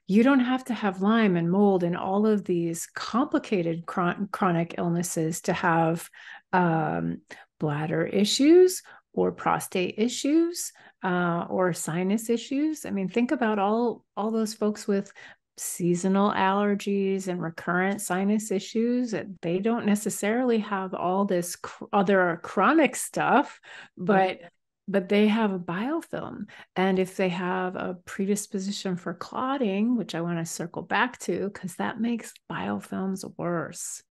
You don't have to have Lyme and mold and all of these complicated chronic illnesses to have bladder issues or prostate issues or sinus issues. I mean, think about all those folks with seasonal allergies and recurrent sinus issues. They don't necessarily have all this other chronic stuff, but they have a biofilm. And if they have a predisposition for clotting, which I want to circle back to, because that makes biofilms worse.